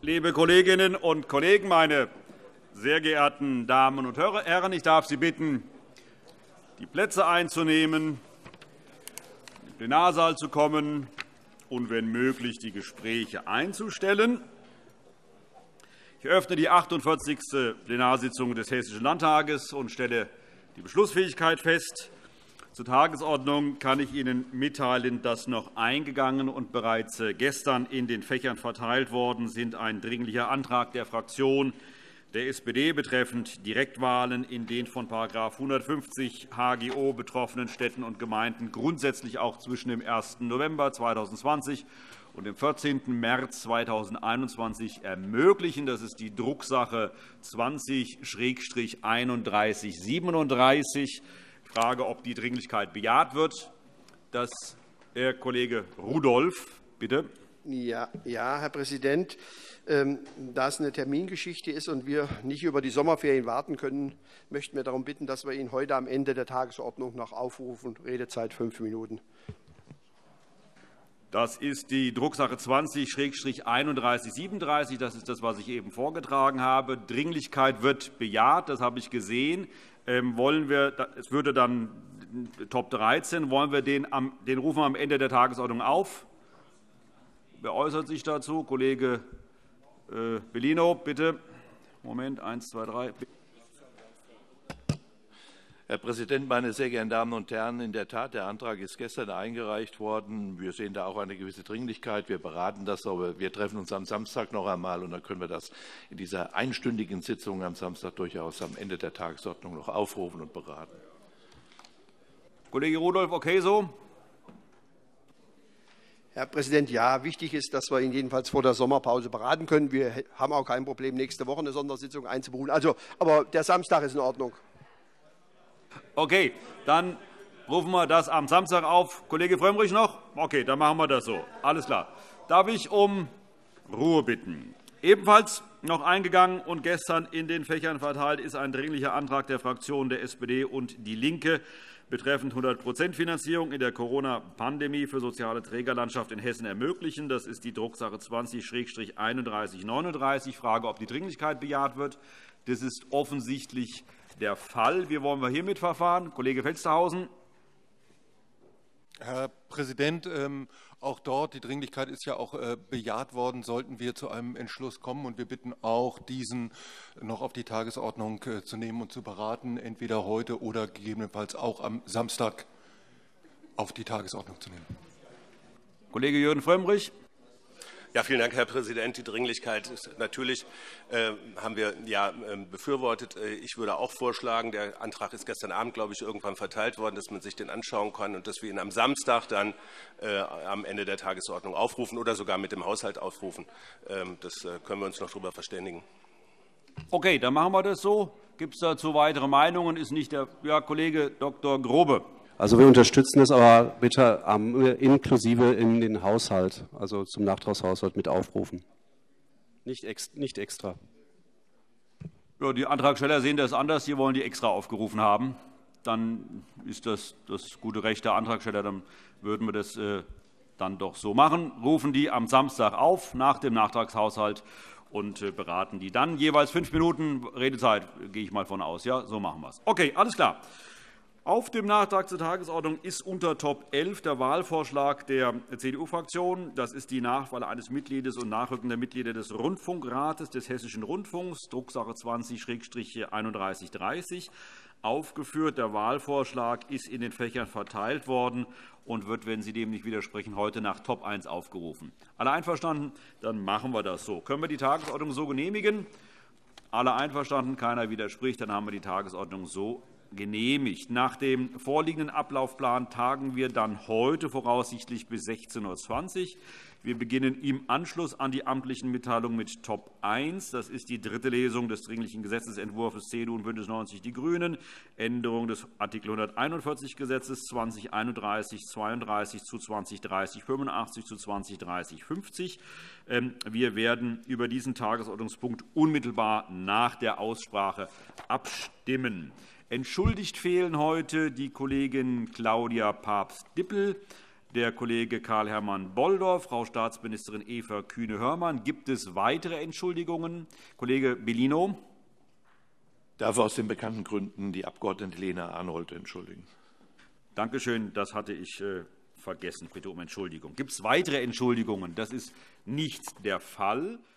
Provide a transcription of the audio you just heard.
Liebe Kolleginnen und Kollegen, meine sehr geehrten Damen und Herren, ich darf Sie bitten, die Plätze einzunehmen, in den Plenarsaal zu kommen und, wenn möglich, die Gespräche einzustellen. Ich eröffne die 48. Plenarsitzung des Hessischen Landtages und stelle die Beschlussfähigkeit fest. Zur Tagesordnung kann ich Ihnen mitteilen, dass noch eingegangen und bereits gestern in den Fächern verteilt worden sind ein Dringlicher Antrag der Fraktion der SPD betreffend Direktwahlen in den von § 150 HGO betroffenen Städten und Gemeinden grundsätzlich auch zwischen dem 1. November 2020 und dem 14. März 2021 ermöglichen. Das ist die Drucksache 20-3137. Ich frage, ob die Dringlichkeit bejaht wird. Herr Kollege Rudolph, bitte. Ja, Herr Präsident. Da es eine Termingeschichte ist und wir nicht über die Sommerferien warten können, möchten wir darum bitten, dass wir ihn heute am Ende der Tagesordnung noch aufrufen. Redezeit 5 Minuten. Das ist die Drucksache 20-3137. Das ist das, was ich eben vorgetragen habe. Dringlichkeit wird bejaht. Das habe ich gesehen. Es würde dann Top 13. Wollen wir den rufen wir am Ende der Tagesordnung auf? Wer äußert sich dazu? Kollege Bellino, bitte. Moment, 1, 2, 3. Herr Präsident, meine sehr geehrten Damen und Herren! In der Tat, der Antrag ist gestern eingereicht worden. Wir sehen da auch eine gewisse Dringlichkeit. Wir beraten das, aber wir treffen uns am Samstag noch einmal, und dann können wir das in dieser einstündigen Sitzung am Samstag durchaus am Ende der Tagesordnung noch aufrufen und beraten. Kollege Rudolph, okay so? Herr Präsident, ja, wichtig ist, dass wir ihn jedenfalls vor der Sommerpause beraten können. Wir haben auch kein Problem, nächste Woche eine Sondersitzung einzuberufen. Aber der Samstag ist in Ordnung. Okay, dann rufen wir das am Samstag auf. Kollege Frömmrich noch? Okay, dann machen wir das so. Alles klar. Darf ich um Ruhe bitten? Ebenfalls noch eingegangen und gestern in den Fächern verteilt ist ein Dringlicher Antrag der Fraktionen der SPD und DIE LINKE betreffend 100% Finanzierung in der Corona-Pandemie für soziale Trägerlandschaft in Hessen ermöglichen. Das ist die Drucksache 20-3139. Ich frage, ob die Dringlichkeit bejaht wird. Das ist offensichtlich der Fall. Wie wollen wir hiermit verfahren? Kollege Felstehausen. Herr Präsident, auch dort, die Dringlichkeit ist ja auch bejaht worden, sollten wir zu einem Entschluss kommen. Und wir bitten auch, diesen noch auf die Tagesordnung zu nehmen und zu beraten, entweder heute oder gegebenenfalls auch am Samstag auf die Tagesordnung zu nehmen. Kollege Jürgen Frömmrich. Ja, vielen Dank, Herr Präsident. Die Dringlichkeit ist natürlich haben wir ja befürwortet. Ich würde auch vorschlagen, der Antrag ist gestern Abend, glaube ich, irgendwann verteilt worden, dass man sich den anschauen kann und dass wir ihn am Samstag dann am Ende der Tagesordnung aufrufen oder sogar mit dem Haushalt aufrufen. Das können wir uns noch darüber verständigen. Okay, dann machen wir das so. Gibt es dazu weitere Meinungen? Ist nicht der Kollege Dr. Grobe. Also wir unterstützen es, aber bitte inklusive in den Haushalt, also zum Nachtragshaushalt mit aufrufen. Nicht extra. Ja, die Antragsteller sehen das anders. Sie wollen die extra aufgerufen haben. Dann ist das gute Recht der Antragsteller. Dann würden wir das dann doch so machen. Rufen die am Samstag auf, nach dem Nachtragshaushalt, und beraten die dann. Jeweils 5 Minuten Redezeit, gehe ich mal von aus. Ja, so machen wir es. Okay, alles klar. Auf dem Nachtrag zur Tagesordnung ist unter Top 11 der Wahlvorschlag der CDU-Fraktion. Das ist die Nachwahl eines Mitgliedes und nachrückender Mitglieder des Rundfunkrates des Hessischen Rundfunks, Drucksache 20-3130. Aufgeführt. Der Wahlvorschlag ist in den Fächern verteilt worden und wird, wenn Sie dem nicht widersprechen, heute nach Top 1 aufgerufen. Alle einverstanden? Dann machen wir das so. Können wir die Tagesordnung so genehmigen? Alle einverstanden? Keiner widerspricht? Dann haben wir die Tagesordnung so genehmigt. Nach dem vorliegenden Ablaufplan tagen wir dann heute voraussichtlich bis 16:20 Uhr. Wir beginnen im Anschluss an die amtlichen Mitteilungen mit Top 1. Das ist die dritte Lesung des Dringlichen Gesetzentwurfs CDU und BÜNDNIS 90 die GRÜNEN, Änderung des Art. 141 Gesetzes 2031-32 zu 2030-85 zu 2030-50. Wir werden über diesen Tagesordnungspunkt unmittelbar nach der Aussprache abstimmen. Entschuldigt fehlen heute die Kollegin Claudia Papst-Dippel. der Kollege Karl-Hermann Bolldorf, Frau Staatsministerin Eva Kühne-Hörmann. Gibt es weitere Entschuldigungen? Kollege Bellino. Ich darf aus den bekannten Gründen die Abg. Lena Arnold entschuldigen. Danke schön. Das hatte ich vergessen. Ich bitte um Entschuldigung. Gibt es weitere Entschuldigungen? Das ist nicht der Fall.